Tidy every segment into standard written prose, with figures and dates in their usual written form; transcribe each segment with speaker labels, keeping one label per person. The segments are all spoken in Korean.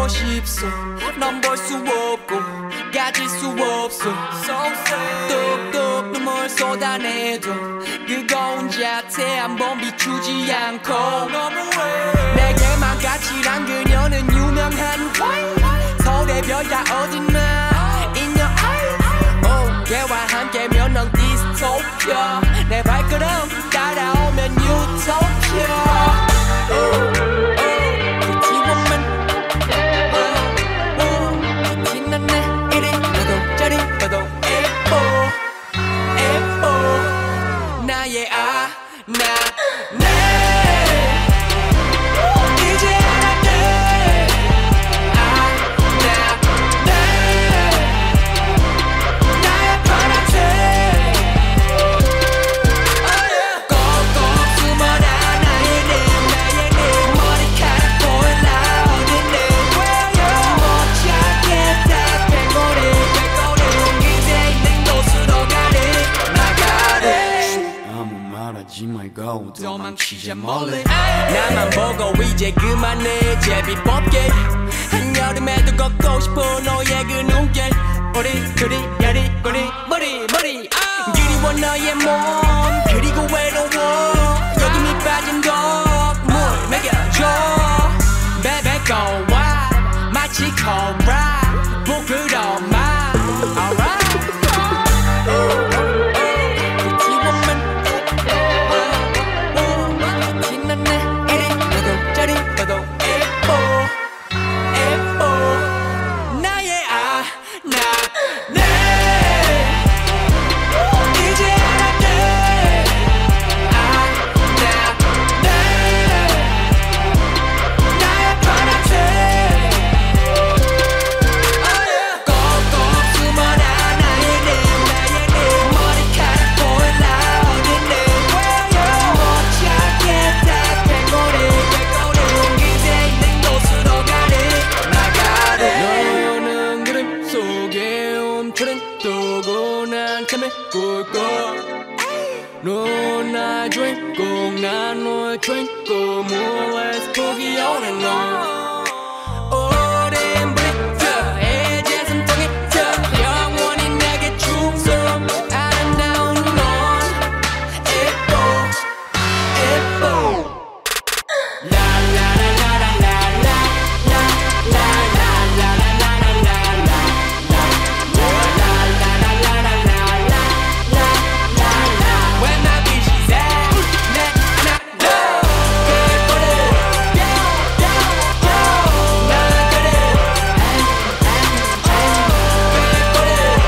Speaker 1: 싶소. 넌 볼 수 없고 가질 수 없어. 뚝뚝 눈물 쏟아내도 그거운 자태 한번 비추지 않고 내게만 가치란 그녀는 유명한 서울의 별야 어딨나 In your eyes 걔와 함께면 넌 디스토피아 내 발걸음 따라오면 유토피아 도망치자 멀리 나만 보고 이제 그만해 제비 뽑게 한여름에도 걷고 싶어 너의 그 눈길 우리 그리 야리 꼬리 머리 그리워 너의 몸 그리고 외로워 여기 밑 빠진 독물 먹여줘 베베 고와 마치 코라 부끄러움아 alright No, I drink, go, I know I drink, go, more, let's boogie on and on.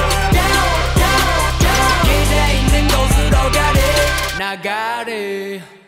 Speaker 1: I got it.